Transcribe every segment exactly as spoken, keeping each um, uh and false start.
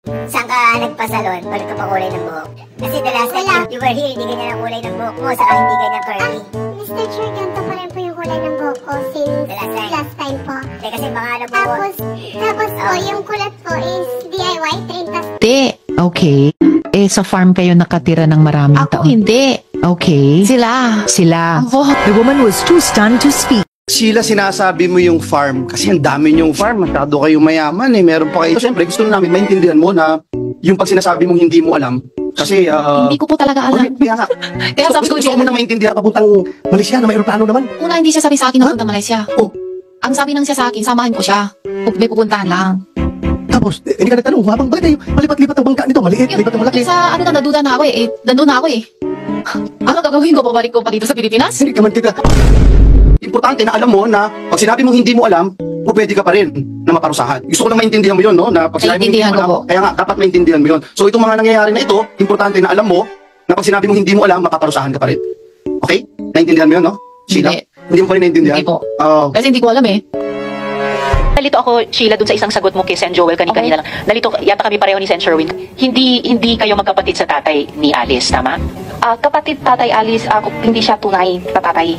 Saan ka nagpasalon? Balit ka pa kulay ng buhok? Kasi the last time you were here, hindi ganyan ang kulay ng buhok mo, saka hindi ganyan curly. mister Chair, ganito pa rin po yung kulay ng buhok ko since The last time? last time po. Hindi kasi mga ano po. Tapos, tapos po, Oh. yung kulot po is D I Y, trintas. Hindi. Okay. Eh, sa farm kayo nakatira ng maraming Ako taon. hindi. Okay. Sila. Sila. Ako. The woman was too stunned to speak. Sheila, sinasabi mo yung farm kasi ang dami yung farm, masyado kayong mayaman eh, meron pa kayo. So, siyempre, gusto namin maintindihan mo na yung pag sinasabi mong hindi mo alam, kasi uh, Hindi ko po talaga alam. okay, kaya nga. Kaya sabi ko, gusto ko muna maintindihan papuntang Malaysia na may aeroplano naman. una hindi siya sabi sa akin na punta Malaysia. Oh. Ang sabi nang siya sa akin, samahan ko siya. Pu- May pupuntahan lang. Tapos, eh, hindi ka nagtanong, habang bakit tayo malipat-lipat ang bangka nito, maliit, lipat ang malaki. Yung sa ano na, naduda na ako eh. eh nandun na ako eh. Ano gagawin ko? Pabalik ko pa dito sa Pilipinas? Hindi ka man kita. Importante na alam mo na pag sinabi mong hindi mo alam, o pwede ka pa rin na maparusahan. Gusto ko lang maintindihan mo yun, no? Na pag sinabi mong hindi mo Naiintindihan ko alam, po. kaya nga, dapat maintindihan mo yun. So, itong mga nangyayari na ito, importante na alam mo na pag sinabi mong hindi mo alam, mapaparusahan ka pa rin. Okay? Naintindihan mo yun, no? Sheila? Hindi. Hindi mo pa rin naintindihan? Hindi po. Oh. Kasi hindi ko alam eh. Nalito ako, Sheila, dun sa isang sagot mo kay Sen Joel kanina lang. Nalito, yata kami pareho ni Sen Sherwin. Hindi hindi kayo magkapatid sa tatay ni Alice, tama? Ah, kapatid tatay Alice, ako hindi siya tunay na tatay.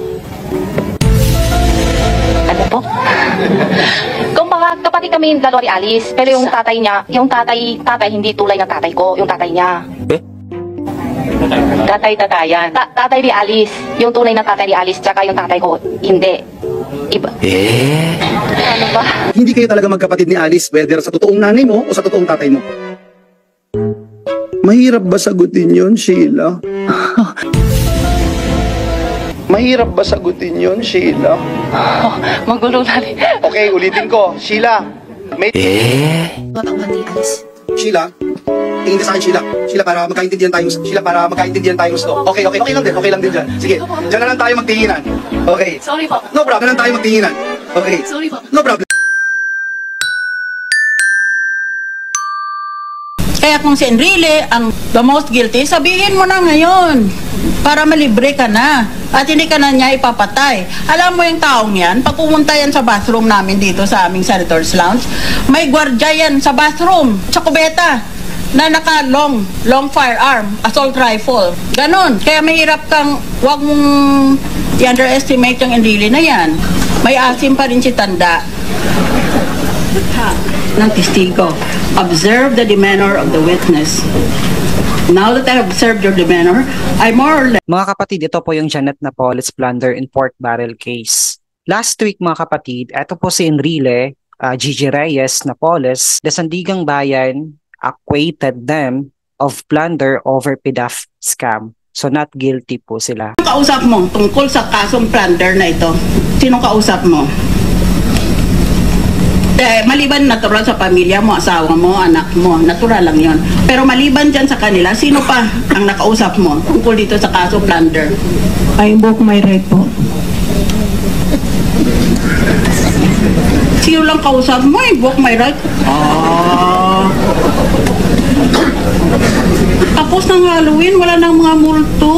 Ano po? Kung mga kapatid kami dalawa ni Alice, pero yung tatay niya, yung tatay, tatay hindi tulay ng tatay ko, yung tatay niya. Tatay-tatayan. Ta tatay ni Alice, yung tunay na tatay ni Alice, tsaka yung tatay ko, hindi. Iba. Eh? Ano ba? Hindi kayo talaga magkapatid ni Alice, whether sa totoong nanay mo o sa totoong tatay mo. Mahirap ba sagutin yon, Sheila? Mahirap ba sagutin yon, Sheila? Oh, magulo na rin. Okay, ulitin ko. Sheila, may... Matauhan ni Alice. Sheila, tingin ka sa akin, Sheila. Sheila, para magkaintindihan tayo. Sheila, para magkaintindihan tayo gusto. Okay, okay, okay lang din. Okay lang din dyan. Sige, dyan na lang tayo magtinginan. Okay. Sorry po. No problem. Dyan lang tayo magtinginan. Okay. Sorry po. No problem. Kaya kung si Enrile ang the most guilty, sabihin mo na ngayon para malibre ka na at hindi ka na niya ipapatay. Alam mo yung taong yan, pag pumunta yan sa bathroom namin dito sa aming Senator's Lounge, may gwardya yan sa bathroom, sa kubeta, na naka long, long firearm, assault rifle. Ganon. Kaya mahirap kang, wag mong i-underestimate yung Enrile na yan. May asim pa rin si Tanda. Ng testigo. Observe the demeanor of the witness. Now that I have observed your demeanor, I more or less... Mga kapatid, ito po yung Janet Napoles plunder in pork barrel case. Last week mga kapatid, ito po si Enrile, uh, Gigi Reyes Napoles, the Sandigang Bayan acquitted them of plunder over P D A F scam. So not guilty po sila. Sinong kausap mo tungkol sa kasong plunder na ito? Sinong kausap mo? Eh, maliban natural sa pamilya mo, asawa mo, anak mo, natural lang yon. Pero maliban dyan sa kanila, sino pa ang nakausap mo tungkol dito sa kaso plunder? I invoke my right po. Sino lang kausap mo? Invoke my right? Ah. Tapos ng Halloween, wala nang mga multo.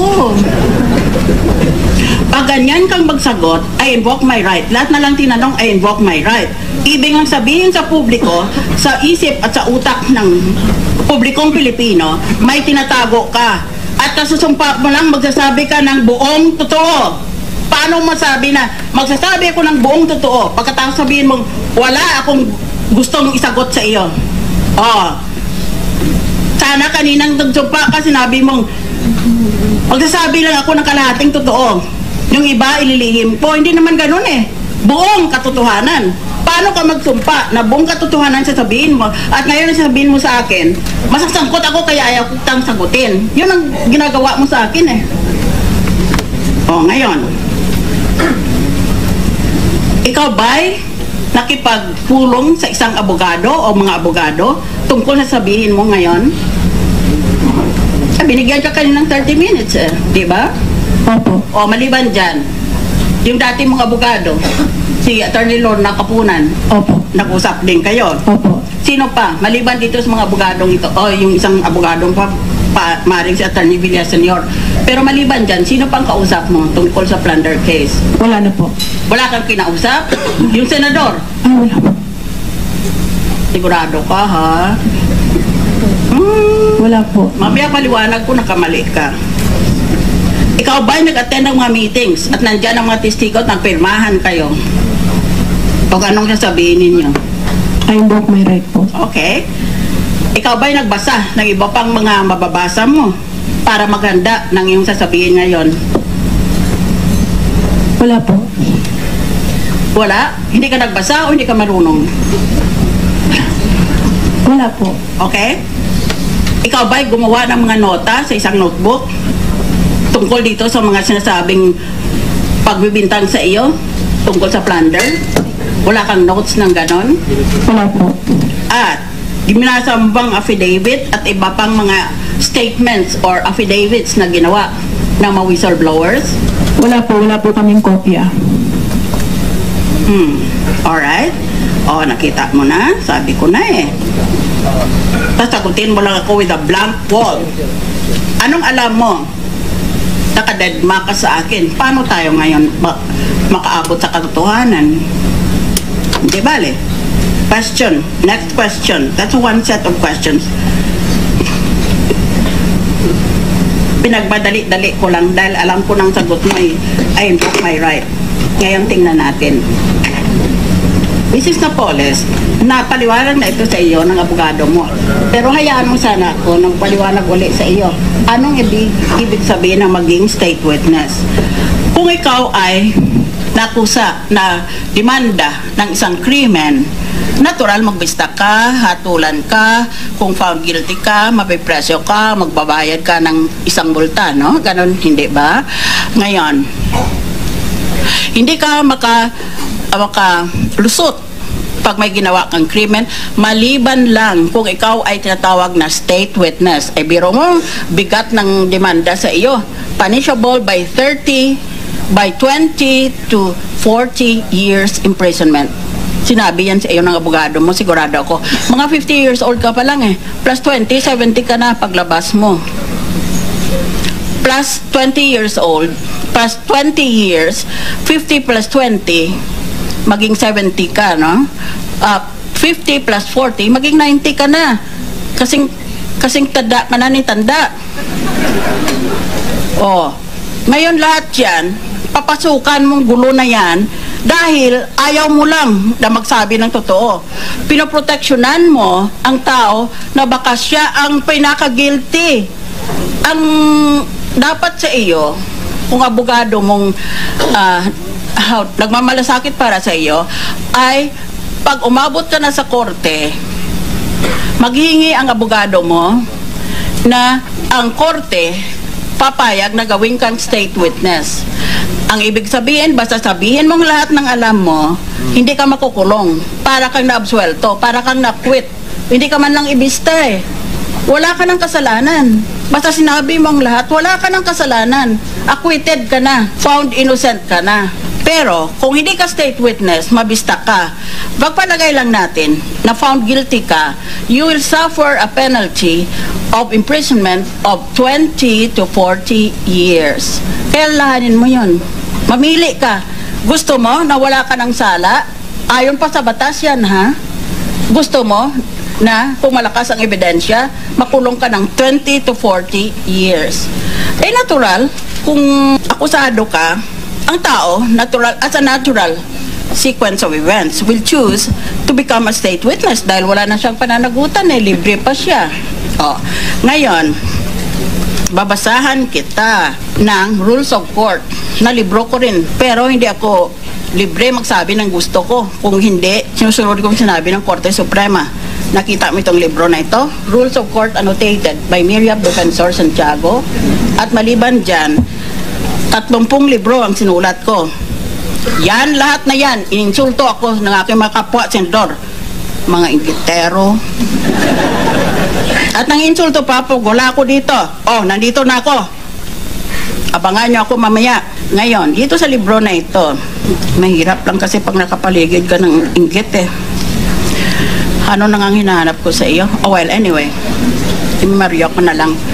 Pag ganyan kang magsagot, I invoke my right. Lahat na lang tinanong, I invoke my right. Ibig ang sabihin sa publiko, sa isip at sa utak ng publikong Pilipino, may tinatago ka. At kasusumpa mo lang, magsasabi ka ng buong totoo. Paano masabi na, magsasabi ako ng buong totoo, pagkatapos sabihin mong, wala akong gustong isagot sa iyo. Oh. Sana kaninang nagsumpa ka, sinabi mong, magsasabi lang ako ng kalahating totoo. Yung iba, ililihim po. Hindi naman ganun eh. Buong katotohanan. Paano ka magsumpa na buong katotohanan sasabihin mo at ngayon sasabihin mo sa akin, masasangkot ako kaya ayaw kitang sagutin. Yun ang ginagawa mo sa akin eh. O, ngayon. Ikaw ba'y nakipagpulong sa isang abogado o mga abogado tungkol sa sabihin mo ngayon? Binigyan ka kaninang thirty minutes eh. Di ba? Opo. O, maliban dyan, yung dati mong abogado, si Attorney Lorna Kapunan, Opo. nag-usap din kayo. Opo. Sino pa? Maliban dito sa mga abogadong ito, o yung isang abogadong pa, pa maring si Attorney Villa Senior. Pero maliban dyan, sino pang kausap mo tungkol sa plunder case? Wala na po. Wala kang kinausap? Yung senador? Ay, wala po. Sigurado ka, ha? Wala po. Mamaya paliwanag ko nakamali ka. Ikaw ba nag-attend ng mga meetings at nandyan ang mga testigo at nagpirmahan kayo? O anong sasabihin ninyo? I invoke my right po. Okay. Ikaw ba'y nagbasa ng iba pang mga mababasa mo para maganda ng iyong sasabihin ngayon? Wala po. Wala? Hindi ka nagbasa o hindi ka marunong? Wala po. Okay? Ikaw ba'y gumawa ng mga nota sa isang notebook tungkol dito sa mga sinasabing pagbibintang sa iyo tungkol sa plunder? Wala kang notes ng ganon? Wala po. At ginasa mo bang affidavit at iba pang mga statements or affidavits na ginawa ng mga whistleblowers? Wala po. Wala po kaming kopya. Hmm. Alright. O, nakita mo na. Sabi ko na eh. Sasagutin mo lang ako with a blank wall. Anong alam mo? Nakadedma ka sa akin. Paano tayo ngayon ma- makaabot sa katotohanan? Hindi bale. Question. Next question. That's one set of questions. Pinagbadali-dali ko lang dahil alam ko ng sagot mo ay I invoke my right. Ngayon tingnan natin. Missus Napoles, napaliwanag na ito sa iyo ng abogado mo. Pero hayaan mo sana ako ng paliwanag uli sa iyo. Anong ibig, ibig sabihin ng maging state witness? Kung ikaw ay nakusa na demanda ng isang krimen, natural magbista ka, hatulan ka, kung found guilty ka, mapipresyo ka, magbabayad ka ng isang multa, no? Ganon, hindi ba? Ngayon, hindi ka maka makalusot pag may ginawa kang krimen, maliban lang kung ikaw ay tinatawag na state witness. Eh, biro mo, bigat ng demanda sa iyo. Punishable by thirty, by twenty to forty years imprisonment. Sinabi yan sa iyo ng abogado mo, sigurado ako. Mga fifty years old ka pa lang eh. Plus twenty, seventy ka na paglabas mo. Plus twenty years old, plus twenty years, fifty plus twenty, maging seventy ka, no? Uh, fifty plus forty, maging ninety ka na. Kasing, kasing tada ka na ni tanda. Oh, ngayon lahat yan, papasukan mong gulo na yan dahil ayaw mo lang na magsabi ng totoo. Pinoproteksyonan mo ang tao na baka siya ang pinaka-guilty. Ang dapat sa iyo, kung abogado mong uh, uh, nagmamalasakit para sa iyo, ay pag umabot ka na sa korte, maghihingi ang abogado mo na ang korte papayag na gawin kang state witness. Ang ibig sabihin, basta sabihin mong lahat ng alam mo, hindi ka makukulong. Para kang naabsuelto, para kang na-quit. Hindi ka man lang ibista eh. Wala ka ng kasalanan. Basta sinabi mong lahat, wala ka ng kasalanan. Acquitted ka na. Found innocent ka na. Pero, kung hindi ka state witness, mabista ka. Pagpalagay lang natin na found guilty ka, you will suffer a penalty of imprisonment of twenty to forty years. Kaya lahanin mo yun. Mamili ka. Gusto mo na wala ka ng sala? Ayon pa sa batas yan, ha? Gusto mo na kung malakas ang ebidensya, makulong ka ng twenty to forty years. Eh natural, kung akusado ka, ang tao, natural, as a natural sequence of events, will choose to become a state witness dahil wala na siyang pananagutan eh, libre pa siya. O, ngayon, babasahan kita ng Rules of Court na libro ko rin, pero hindi ako libre magsabi ng gusto ko. Kung hindi, sinusunod ko yung sinabi ng Korte Suprema. Nakita mo itong libro na ito, Rules of Court Annotated by Miriam Defensor Santiago, at maliban dyan, tatlumpung libro ang sinulat ko. Yan, lahat na yan, ininsulto ako ng aking mga kapwa senador, mga inggitero. At nang insulto pa po, wala ako dito. Oh, nandito na ako. Abangan nyo ako mamaya. Ngayon, dito sa libro na ito, mahirap lang kasi pag nakapaligid ka ng inggit eh. Ano nang ang hinahanap ko sa iyo? Oh well, anyway, i-Mario ko na lang.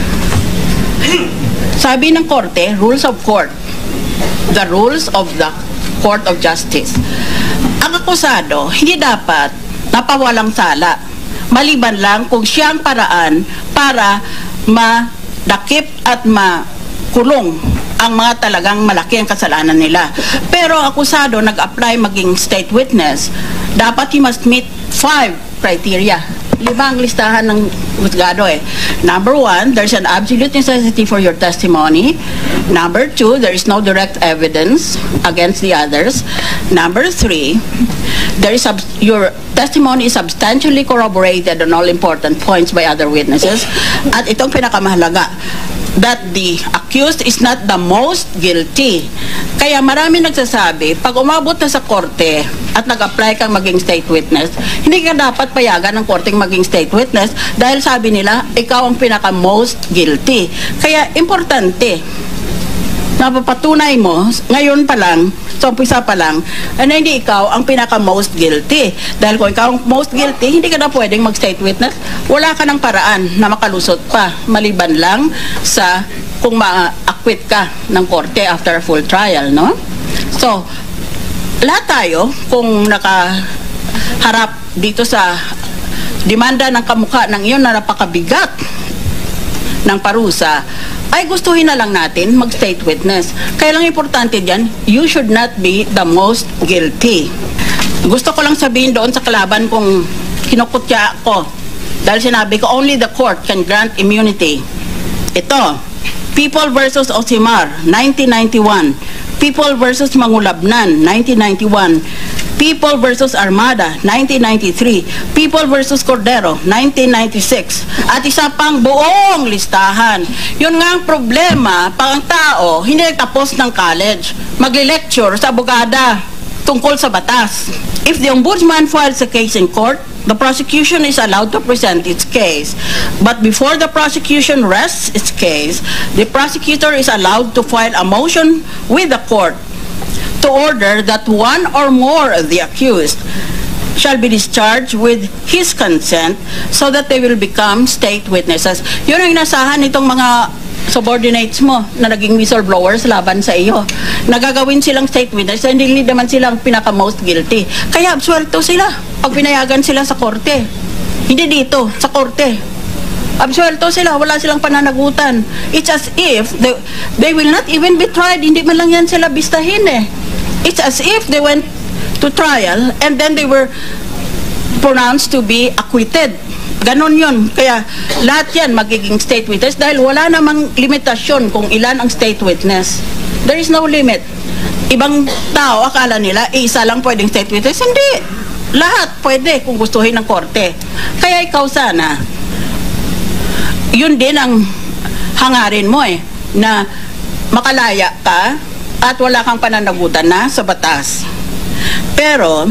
Sabi ng korte, Rules of Court, the rules of the Court of Justice. Ang akusado, hindi dapat napawalang sala, maliban lang kung siyang paraan para madakip at makulong ang mga talagang malaki ang kasalanan nila. Pero akusado nag-apply maging state witness, dapat he must meet five criteria. Lima ang listahan ng husgado eh. Number one, there's an absolute necessity for your testimony. Number two, there is no direct evidence against the others. Number three, there is sub- your testimony is substantially corroborated on all important points by other witnesses. At itong pinakamahalaga, that the accused is not the most guilty. Kaya marami nagsasabi, pag umabot na sa korte at nag-apply kang maging state witness, hindi ka dapat payagan ng korteng maging state witness dahil sabi nila, ikaw ang pinaka-most guilty. Kaya importante, napapatunay mo, ngayon pa lang, sa umpisa pa lang, na hindi ikaw ang pinaka-most guilty. Dahil kung ikaw ang most guilty, hindi ka na pwedeng mag-state witness. Wala ka ng paraan na makalusot pa, maliban lang sa kung ma-acquit ka ng korte after a full trial, no? So, lahat tayo, kung nakaharap dito sa demanda ng kamukha ng iyon na napakabigat ng parusa, ay gustuhin na lang natin mag-state witness. Kaya lang importante dyan, you should not be the most guilty. Gusto ko lang sabihin doon sa kalaban kung kinukutya ko, dahil sinabi ko, only the court can grant immunity. Ito, People versus Osimar, nineteen ninety-one. People versus Mangulabnan, nineteen ninety-one. People versus Armada, nineteen ninety-three. People versus Cordero, nineteen ninety-six. At isa pang buong listahan. Yun nga ang problema, pag ang tao hindi tapos ng college, magle-lecture sa abogada tungkol sa batas. If the ombudsman files a case in court, the prosecution is allowed to present its case. But before the prosecution rests its case, the prosecutor is allowed to file a motion with the court to order that one or more of the accused shall be discharged with his consent so that they will become state witnesses. Yun ang inasahan nitong mga subordinates mo na naging whistleblowers laban sa iyo. Nagagawin silang state witness, hindi naman silang pinaka-most guilty. Kaya absuelto sila pag pinayagan sila sa korte. Hindi dito, sa korte. Absuelto sila, wala silang pananagutan. It's as if they, they will not even be tried. Hindi man lang yan sila bistahin eh. It's as if they went to trial and then they were pronounced to be acquitted. Ganon yun. Kaya lahat yan magiging state witness dahil wala namang limitasyon kung ilan ang state witness. There is no limit. Ibang tao, akala nila, isa lang pwedeng state witness. Hindi. Lahat pwede kung gustuhin ng korte. Kaya ikaw sana, yun din ang hangarin mo eh, na makalaya ka at wala kang pananagutan na sa batas. Pero,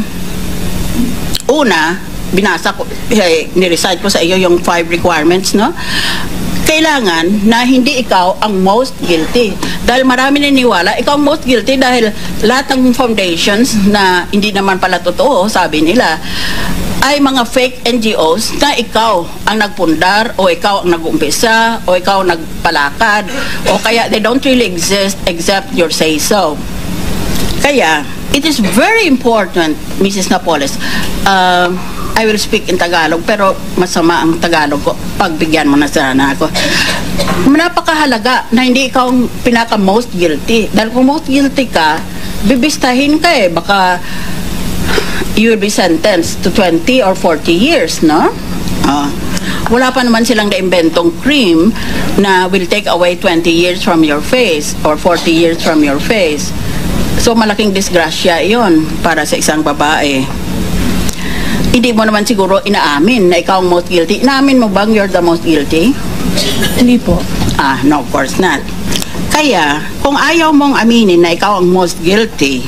una, binasa ko, eh, nirecite ko sa iyo yung five requirements, no? Kailangan na hindi ikaw ang most guilty. Dahil marami niniwala, ikaw ang most guilty dahil lahat ng foundations na hindi naman pala totoo, sabi nila, ay mga fake N G Os na ikaw ang nagpundar o ikaw ang nag-umpisa o ikaw ang nagpalakad o kaya they don't really exist except your say-so. Kaya, it is very important, Missus Napoles, uh, I will speak in Tagalog, pero masama ang Tagalog ko. Pagbigyan mo na sana ako. Napakahalaga na hindi ikaw ang pinaka-most guilty. Dahil kung most guilty ka, bibistahin ka eh. Baka you will be sentenced to twenty or forty years, no? Uh, wala pa naman silang naimbentong cream na will take away twenty years from your face or forty years from your face. So, malaking disgrasya yon para sa isang babae. Hindi mo naman siguro inaamin na ikaw ang most guilty. Inaamin mo bang you're the most guilty? Hindi po. Ah, no, of course not. Kaya, kung ayaw mong aminin na ikaw ang most guilty,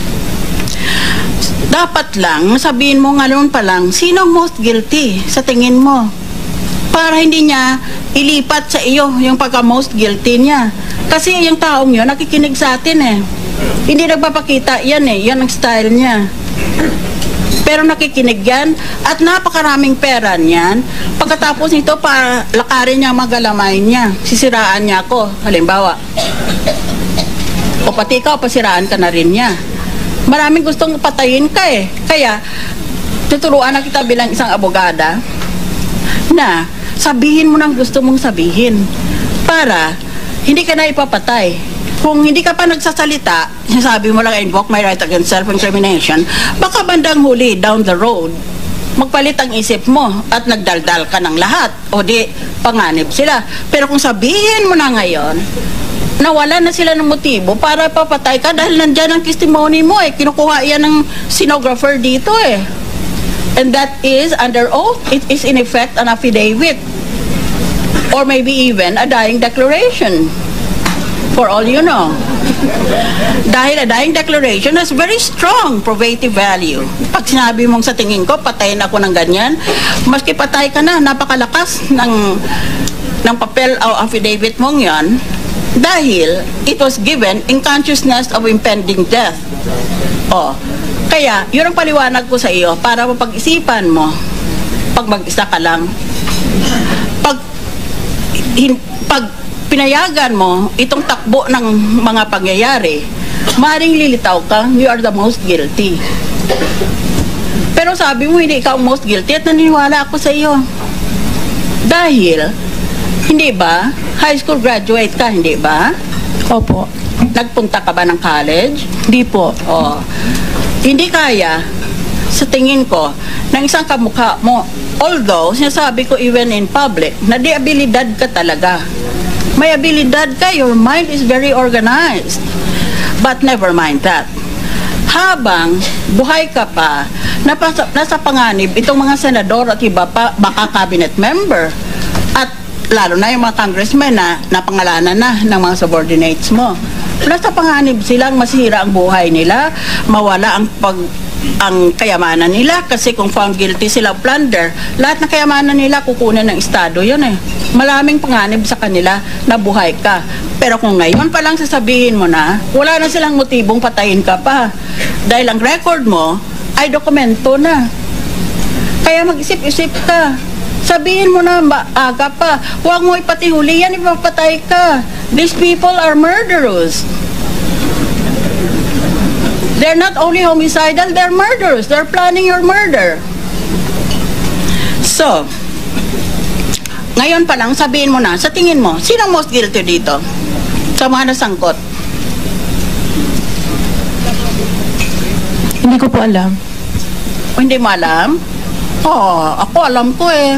dapat lang, sabihin mo nga noon pa lang, sino ang most guilty sa tingin mo? Para hindi niya ilipat sa iyo yung pagka-most guilty niya. Kasi yung taong yun, nakikinig sa atin eh. Hindi nagpapakita, yan eh, yan ang style niya. Pero nakikinig yan at napakaraming pera niyan. Pagkatapos nito, para lakarin niya magalamay niya. Sisiraan niya ako, halimbawa. O pati ikaw, pasiraan ka na rin niya. Maraming gustong patayin ka eh. Kaya, tuturuan na kita bilang isang abogada na sabihin mo nang gusto mong sabihin para hindi ka na ipapatay. Kung hindi ka pa nagsasalita, sabi mo lang, I invoke my right against self-incrimination, baka bandang huli, down the road, magpalit ang isip mo at nagdaldal ka ng lahat o di panganib sila. Pero kung sabihin mo na ngayon, nawala na sila ng motibo para papatay ka dahil nandyan ang testimony mo eh. Kinukuha yan ng stenographer dito eh. And that is under oath. It is in effect an affidavit. Or maybe even a dying declaration. For all you know. Dahil a dying declaration has very strong probative value. Pag sinabi mong sa tingin ko, patayin ako ng ganyan, maski patay ka na, napakalakas ng, ng papel o affidavit mong yan, dahil it was given in consciousness of impending death. Oh, kaya, yun ang paliwanag ko sa iyo para mapag-isipan mo pag mag-isa ka lang. Pag, hin, pag pinayagan mo itong takbo ng mga pangyayari, maaaring lilitaw ka, you are the most guilty. Pero sabi mo, hindi ikaw most guilty at naniniwala ako sa iyo. Dahil, hindi ba, high school graduate ka, hindi ba? Opo. Nagpunta ka ba ng college? Hindi po. Oh. Hindi kaya, sa tingin ko, ng isang kamukha mo, although, sinasabi ko even in public, na di abilidad ka talaga. May abilidad ka, your mind is very organized. But never mind that. Habang buhay ka pa, napasa, nasa panganib itong mga senador at iba pa, baka cabinet member, at lalo na yung mga congressmen na napangalanan na ng mga subordinates mo. Nasa panganib silang masira ang buhay nila, mawala ang pag ang kayamanan nila kasi kung found guilty sila plunder, lahat ng kayamanan nila kukunin ng estado yun eh. Malaming panganib sa kanila na buhay ka. Pero kung ngayon pa lang sasabihin mo na, wala na silang motibong patayin ka pa. Dahil ang record mo ay dokumento na. Kaya mag-isip-isip ka. Sabihin mo na maaga pa, huwag mo ipatihuli yan, ipapatay ka. These people are murderers. They're not only homicidal, they're murderers. They're planning your murder. So, ngayon pa lang, sabihin mo na, sa tingin mo, sino most guilty dito? Sa mga nasangkot? Hindi ko po alam. O, hindi mo alam? Oo, ako alam ko eh.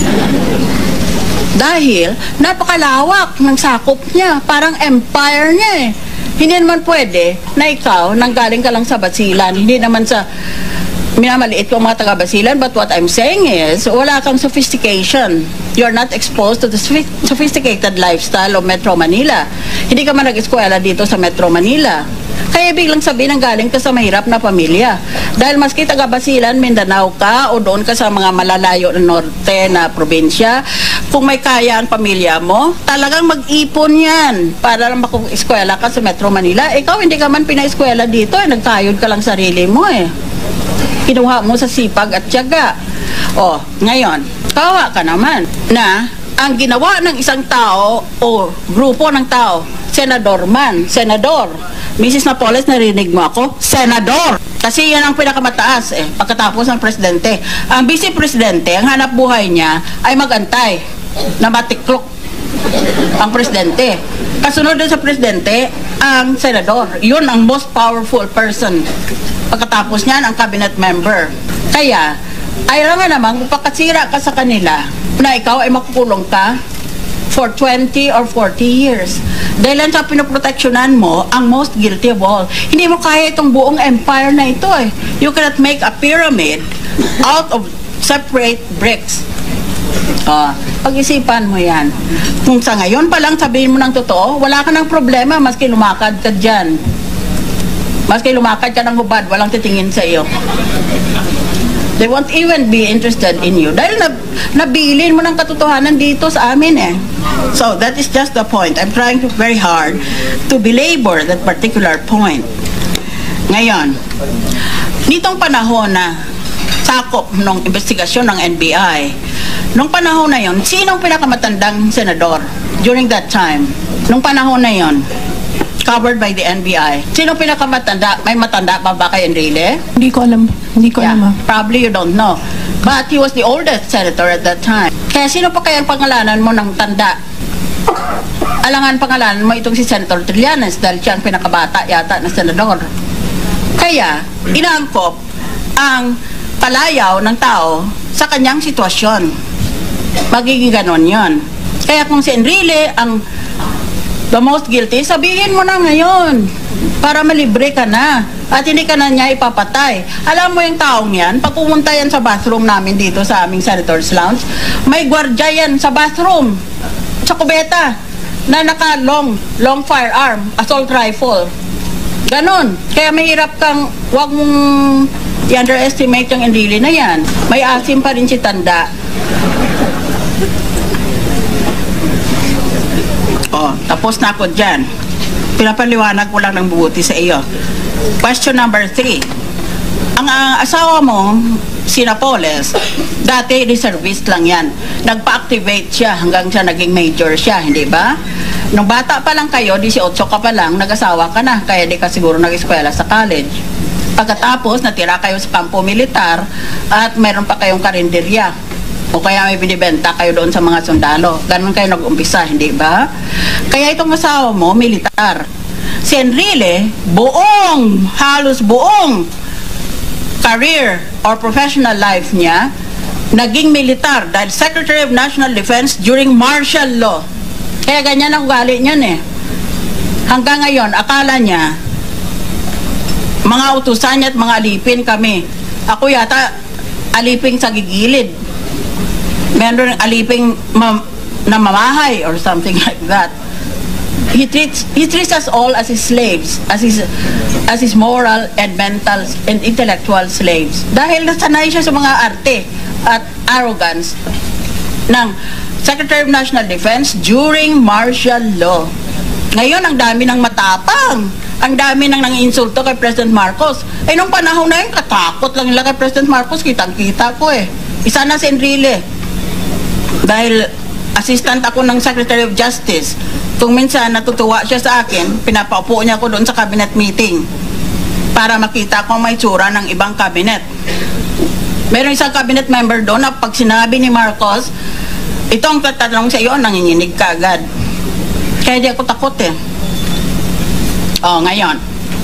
Dahil, napakalawak ng sakop niya. Parang empire niya eh. Hindi naman pwede na ikaw, nanggaling ka lang sa Basilan, hindi naman sa minamaliit ko mga taga-Basilan, but what I'm saying is, wala kang sophistication. You're not exposed to the sophisticated lifestyle of Metro Manila. Hindi ka man nag-eskwela dito sa Metro Manila. Kaya biglang sabihin ang galing ka sa mahirap na pamilya. Dahil maski taga-Basilan, Mindanao ka, o doon ka sa mga malalayo na norte na probinsya, kung may kaya ang pamilya mo, talagang mag-ipon yan para makapag-eskwela ka sa Metro Manila. Ikaw, hindi ka man pina-eskwela dito, eh, nagkayod ka lang sarili mo eh. Kinuha mo sa sipag at tiyaga. O, ngayon, kawa ka naman na ang ginawa ng isang tao o grupo ng tao, senador man, senador. Missus Napoles, narinig mo ako? Senador! Kasi yan ang pinakamataas eh, pagkatapos ng presidente. Ang vice-presidente, ang hanap buhay niya ay magantay na matiklok ang presidente. Kasunod din sa presidente, ang senador. Yun ang most powerful person. Pagkatapos niyan, ang cabinet member. Kaya, ay nga naman, magpakasira ka sa kanila na ikaw ay makukulong ka for twenty or forty years. Dahil lang sa pinoproteksyonan mo, ang most guilty of all. Hindi mo kaya itong buong empire na ito eh. You cannot make a pyramid out of separate bricks. Uh, pag-isipan mo yan. Kung sa ngayon pa lang sabihin mo ng totoo, wala ka ng problema maski lumakad ka dyan. Maski lumakad ka ng hubad, walang titingin sa iyo. They won't even be interested in you. Dahil nab nabilin mo ng katotohanan dito sa amin eh. So, that is just the point. I'm trying to very hard to belabor that particular point. Ngayon, nitong panahon na sakop ng investigasyon ng N B I, nung panahon na yon, sinong pinakamatandang senador during that time? Nung panahon na yon, covered by the N B I. Sino pinakamatanda? May matanda pa ba kay Enrile? Hindi ko alam. Hindi ko Yeah, alam, ma'am. probably you don't know. But he was the oldest senator at that time. Kaya sino pa kaya ang pangalanan mo ng tanda? Alangan pangalanan mo itong si Senator Trillanes dahil siya ang pinakabata yata na senador. Kaya, inaangkop ang palayaw ng tao sa kanyang sitwasyon. Magiging ganon yon. Kaya kung si Enrile ang the most guilty, sabihin mo na ngayon para malibre ka na at hindi ka na niya ipapatay. Alam mo yung taong yan, pag pumunta yan sa bathroom namin dito sa aming Senator's Lounge, may gwardya yan sa bathroom, sa kubeta, na naka-long, long firearm, assault rifle. Ganon. Kaya mahirap kang, wag mong i-underestimate yung Enrile na yan. May asim pa rin si Tanda. Oh, tapos na ako dyan. Pinapaliwanag ko lang ng buti sa iyo. Question number three. Ang uh, asawa mo, si Napoles, dati reservist lang yan. Nagpa-activate siya hanggang siya naging major siya, hindi ba? Nung bata pa lang kayo, eighteen ka pa lang, nag-asawa ka na, kaya di ka siguro nag-eskwela sa college. Pagkatapos, natira kayo sa kampo militar at meron pa kayong karinderya. O kaya may binibenta kayo doon sa mga sundalo. Ganun kayo nag-umpisa, hindi ba? Kaya itong asawa mo, militar. Si Enrile, buong, halos buong career or professional life niya, naging militar dahil Secretary of National Defense during martial law. Kaya ganyan ang ugali niyan eh. Hanggang ngayon, akala niya, mga utusan niya at mga alipin kami. Ako yata, aliping sa gigilid. Meron aliping mam na mamahay or something like that. He treats he treats us all as his slaves, as his as his moral and mental and intellectual slaves. Dahil nasanay siya sa mga arte at arrogance ng Secretary of National Defense during martial law. Ngayon, ang dami ng matapang. Ang dami nang nang-insulto kay President Marcos. Eh, nung panahon na yun, katakot lang nila kay President Marcos. Kitang-kita ko eh. Isa na si Enrile. Dahil assistant ako ng Secretary of Justice. Kung minsan natutuwa siya sa akin, pinapaupo niya ako doon sa cabinet meeting para makita ko may tsura ng ibang cabinet. Meron isang cabinet member doon na pag sinabi ni Marcos, ito ang tatanong sa iyo, nanginginig ka agad. Kaya di ako takot eh. O, ngayon.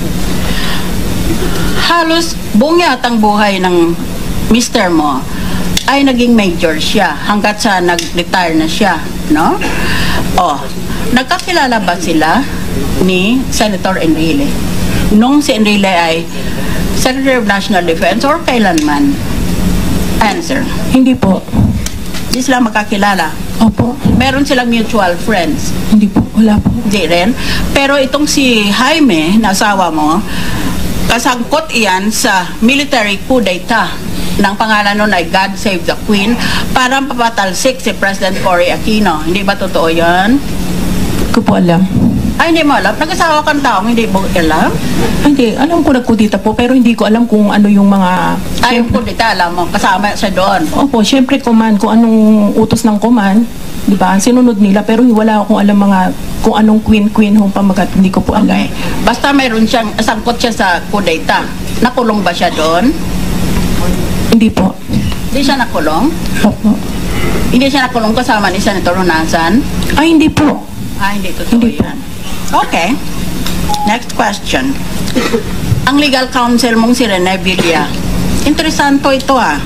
Halos buong yatang buhay ng mister mo ay naging major siya hanggat sa nag-retire na siya, no? O, nagkakilala ba sila ni Senator Enrile? Nung si Enrile ay Secretary of National Defense or kailanman? Answer. Hindi po. Hindi sila magkakilala. Opo. Meron silang mutual friends. Hindi po. Wala po. Hindi rin. Pero itong si Jaime, na asawa mo, kasangkot iyan sa military coup d'etat ng pangalan nun ay God Save the Queen para papatalsik si President Cory Aquino. Hindi ba totoo yan? Hindi ko po alam. Ay, hindi mo alam? Nag-asawa kang taong hindi mo alam? Ay, hindi. Alam ko nagkudita po, pero hindi ko alam kung ano yung mga... Ay, yung kudita, alam mo, kasama siya doon. Opo, syempre command, kung anong utos ng command, di ba? Sinunod nila, pero wala akong alam mga kung anong queen-queen hong pamagat, hindi ko po alam. Okay. Basta mayroon siyang, sangkot siya sa kudita. Nakulong ba siya doon? Hindi po. Hindi siya nakulong? Opo. Hindi siya nakulong kasama ni Senator Honasan? Ay, hindi po. Ah, hindi totoo Hindi yan. Okay. Next question. Ang legal counsel mong si Rene Villa. Interesanto ito ah.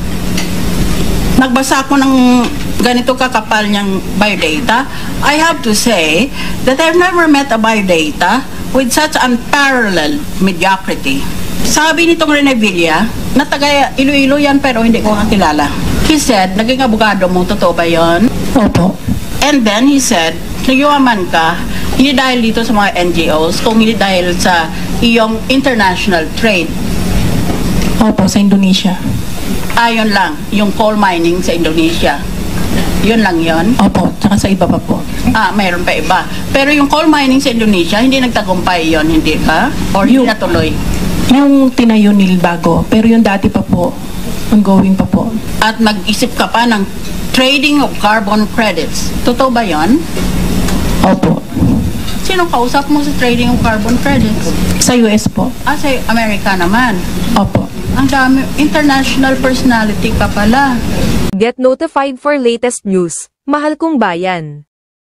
Nagbasa ko ng ganito kakapal niyang biodata. I have to say that I've never met a biodata with such unparalleled mediocrity. Sabi nitong Rene Villa, na taga Iloilo yan pero hindi ko kakilala. He said, naging abogado mo, totoo ba yun? Opo. And then he said, nagyuman ka, hindi dahil dito sa mga N G Os, kung hindi dahil sa iyong international trade. Opo, sa Indonesia. Ayon lang, yung coal mining sa Indonesia. Yun lang yun. Opo, tsaka sa iba pa po. Ah, mayroon pa iba. Pero yung coal mining sa Indonesia, hindi nagtagumpay yun, hindi ba? Or hindi Yung- natuloy. Yung tinayo nil bago, pero yung dati pa po, ongoing pa po. At nag-isip ka pa ng trading of carbon credits. Totoo ba yun? Opo. Sino kausap mo sa trading of carbon credits? Sa U S po. Ah, sa Amerika naman. Opo. Ang dami, international personality ka pala. Get notified for latest news. Mahal kong bayan.